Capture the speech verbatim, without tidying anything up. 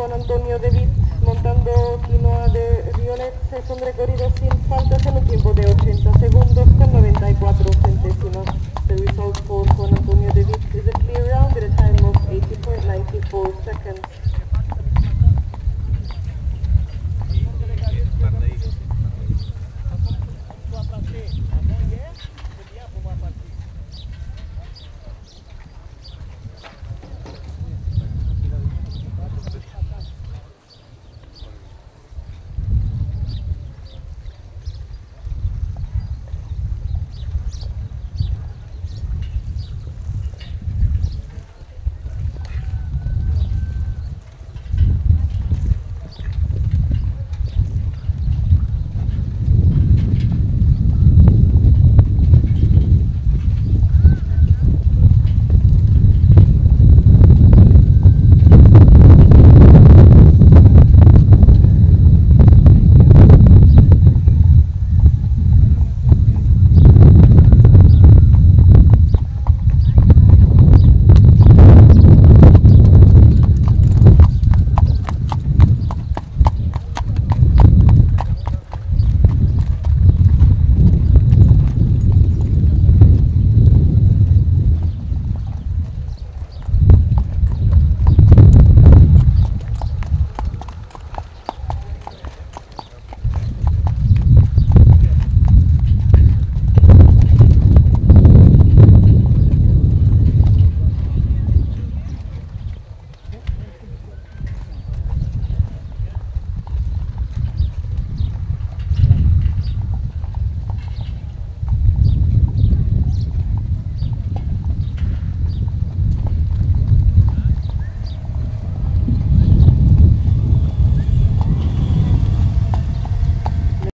Juan Antonio de Viz, montando quinoa de Riolet, es un recorrido sin faltas en un tiempo de ochenta segundos con noventa y cuatro centésimos. The result for Juan Antonio de Viz is a clear round at a time of eighty point nine four seconds.